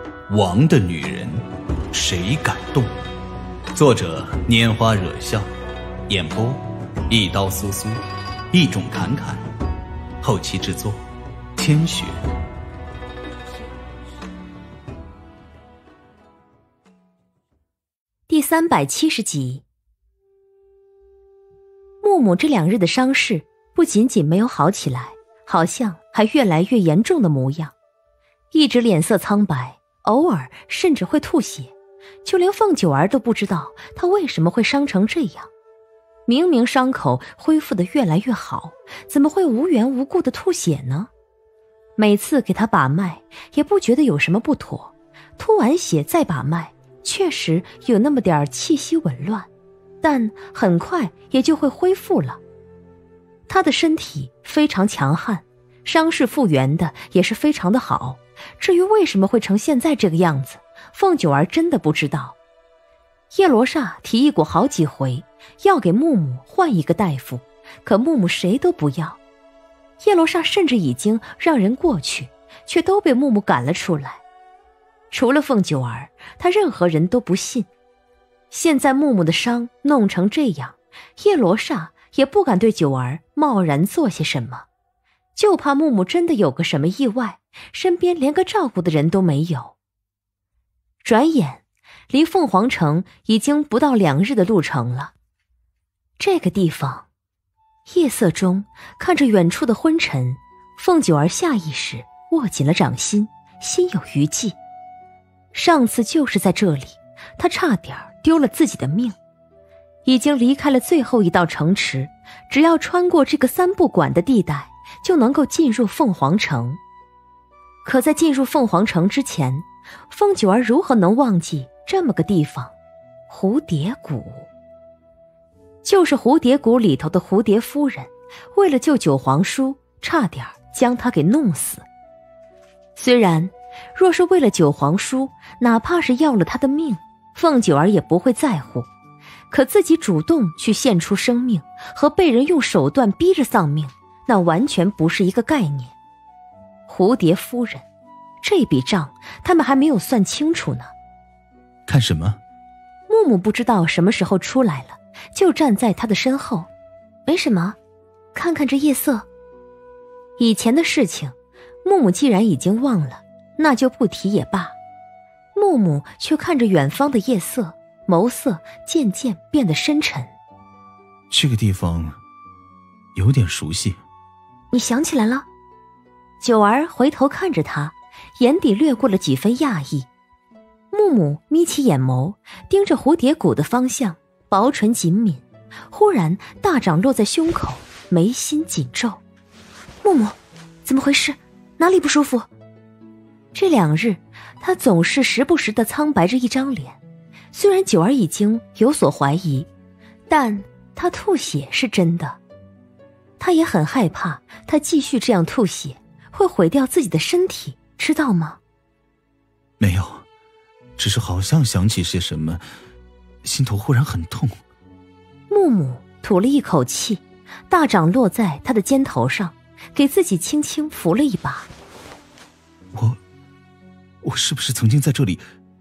王的女人，谁敢动？作者：拈花惹笑，演播：一刀苏苏，一种侃侃，后期制作：天雪。 第370集。木木这2日的伤势不仅仅没有好起来，好像还越来越严重的模样，一直脸色苍白，偶尔甚至会吐血，就连凤九儿都不知道他为什么会伤成这样。明明伤口恢复得越来越好，怎么会无缘无故的吐血呢？每次给他把脉也不觉得有什么不妥，吐完血再把脉，确实有那么点气息紊乱，但很快也就会恢复了。他的身体非常强悍，伤势复原的也是非常的好，至于为什么会成现在这个样子，凤九儿真的不知道。叶罗刹提议过好几回要给木木换一个大夫，可木木谁都不要。叶罗刹甚至已经让人过去，却都被木木赶了出来。除了凤九儿，他任何人都不信。现在木木的伤弄成这样，叶罗刹也不敢对九儿贸然做些什么，就怕木木真的有个什么意外，身边连个照顾的人都没有。转眼离凤凰城已经不到2日的路程了。这个地方，夜色中看着远处的昏沉，凤九儿下意识握紧了掌心，心有余悸。上次就是在这里，她差点丢了自己的命。已经离开了最后一道城池，只要穿过这个3不管的地带，就能够进入凤凰城。可在进入凤凰城之前，凤九儿如何能忘记这么个地方——蝴蝶谷？就是蝴蝶谷里头的蝴蝶夫人，为了救九皇叔，差点将他给弄死。虽然若是为了九皇叔，哪怕是要了他的命，凤九儿也不会在乎，可自己主动去献出生命，和被人用手段逼着丧命，那完全不是一个概念。蝴蝶夫人，这笔账他们还没有算清楚呢。 看什么？ 木木不知道什么时候出来了，就站在他的身后。没什么，看看这夜色。以前的事情，木木既然已经忘了，那就不提也罢。木木却看着远方的夜色，眸色渐渐变得深沉。 这个地方有点熟悉。 你想起来了？九儿回头看着他，眼底掠过了几分讶异。木木眯起眼眸，盯着蝴蝶谷的方向，薄唇紧抿，忽然大掌落在胸口，眉心紧皱。木木，怎么回事？哪里不舒服？这2日他总是时不时地苍白着一张脸，虽然九儿已经有所怀疑，但他吐血是真的。他也很害怕他继续这样吐血会毁掉自己的身体，知道吗？ 没有，只是好像想起些什么，心头忽然很痛。 木木吐了一口气，大掌落在他的肩头上，给自己轻轻扶了一把。 我是不是曾经在这里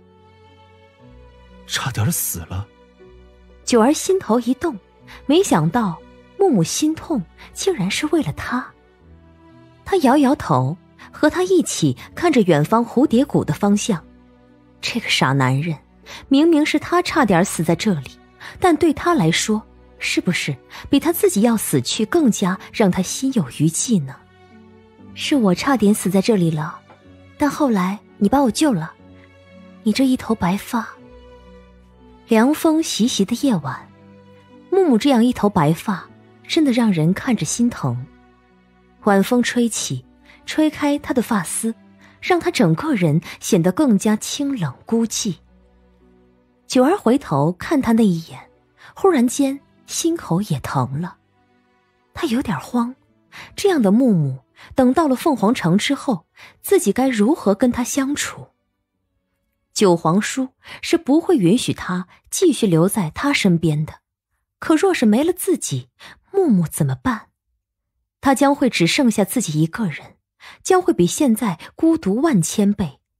差点死了？ 九儿心头一动，没想到木木心痛竟然是为了他。他摇摇头，和他一起看着远方蝴蝶谷的方向。这个傻男人，明明是他差点死在这里，但对他来说，是不是比他自己要死去更加让他心有余悸呢？是我差点死在这里了，但后来你把我救了。你这一头白发。凉风习习的夜晚，木木这样一头白发，真的让人看着心疼。晚风吹起，吹开他的发丝，让他整个人显得更加清冷孤寂。九儿回头看他那一眼，忽然间心口也疼了。他有点慌，这样的木木，等到了凤凰城之后，自己该如何跟他相处？九皇叔是不会允许他继续留在他身边的，可若是没了自己，木木怎么办？他将会只剩下自己一个人，将会比现在孤独万千倍。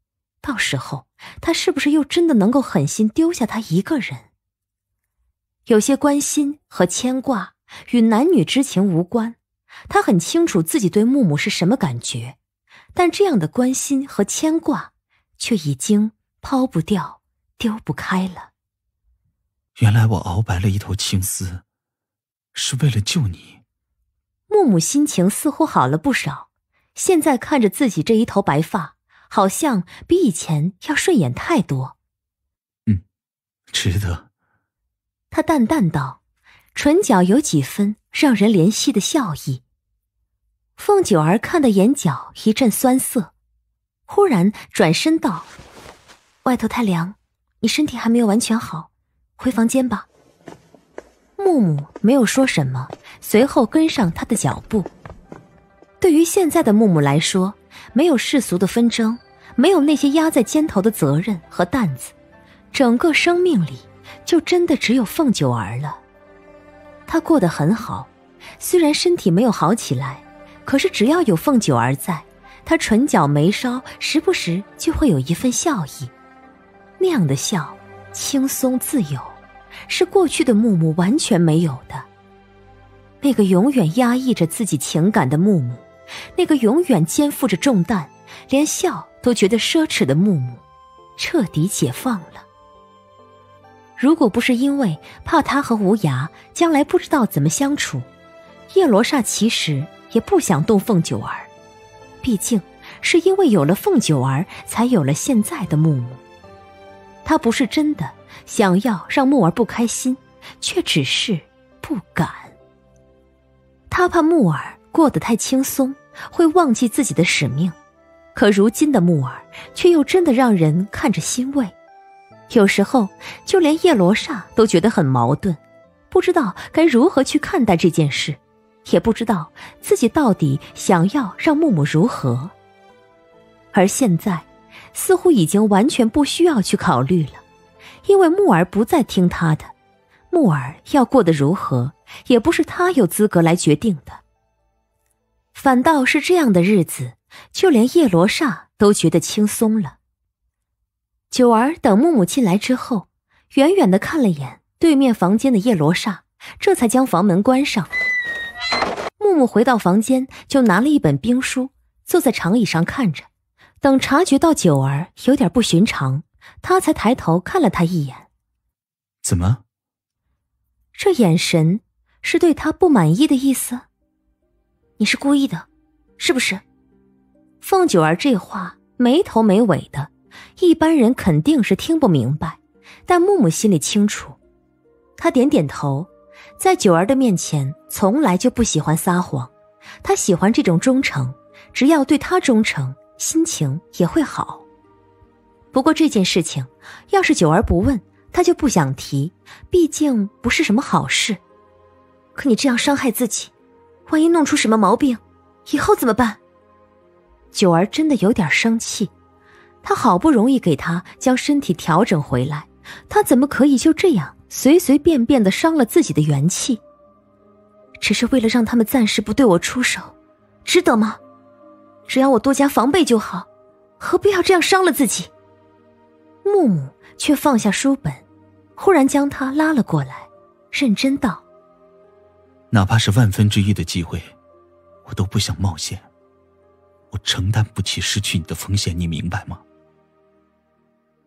到时候他是不是又真的能够狠心丢下他一个人？有些关心和牵挂与男女之情无关，他很清楚自己对木木是什么感觉，但这样的关心和牵挂却已经抛不掉丢不开了。 原来我熬白了一头青丝是为了救你。 木木心情似乎好了不少，现在看着自己这一头白发，好像比以前要顺眼太多。 值得。 他淡淡道，唇角有几分让人怜惜的笑意。凤九儿看得眼角一阵酸涩，忽然转身道：外头太凉，你身体还没有完全好，回房间吧。木木没有说什么，随后跟上他的脚步。对于现在的木木来说，没有世俗的纷争，没有那些压在肩头的责任和担子，整个生命里就真的只有凤九儿了。他过得很好，虽然身体没有好起来，可是只要有凤九儿在，他唇角眉梢时不时就会有一份笑意。那样的笑，轻松自由，是过去的木木完全没有的。那个永远压抑着自己情感的木木，那个永远肩负着重担，连笑都觉得奢侈的木木，彻底解放了。如果不是因为怕他和无涯将来不知道怎么相处，叶罗刹其实也不想动凤九儿，毕竟是因为有了凤九儿才有了现在的木木。他不是真的想要让木儿不开心，却只是不敢。他怕木儿过得太轻松，会忘记自己的使命，可如今的木儿却又真的让人看着欣慰。有时候就连叶罗刹都觉得很矛盾，不知道该如何去看待这件事，也不知道自己到底想要让木木如何。而现在似乎已经完全不需要去考虑了，因为木儿不再听他的，木儿要过得如何，也不是他有资格来决定的。反倒是这样的日子，就连叶罗刹都觉得轻松了。九儿等木木进来之后，远远地看了眼对面房间的叶罗刹，这才将房门关上。木木回到房间，就拿了一本兵书，坐在长椅上看着。等察觉到九儿有点不寻常，他才抬头看了他一眼。 怎么？ 这眼神是对他不满意的意思？你是故意的，是不是？凤九儿这话没头没尾的，一般人肯定是听不明白，但木木心里清楚。他点点头，在九儿的面前从来就不喜欢撒谎，他喜欢这种忠诚，只要对他忠诚，心情也会好。不过这件事情要是九儿不问，他就不想提，毕竟不是什么好事。可你这样伤害自己，万一弄出什么毛病，以后怎么办？九儿真的有点生气，他好不容易给他将身体调整回来，他怎么可以就这样随随便便地伤了自己的元气？只是为了让他们暂时不对我出手，值得吗？只要我多加防备就好，何必要这样伤了自己？木木却放下书本，忽然将他拉了过来，认真道： 哪怕是1/1000的机会，我都不想冒险。我承担不起失去你的风险，你明白吗？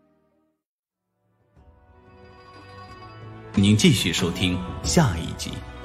您继续收听下一集。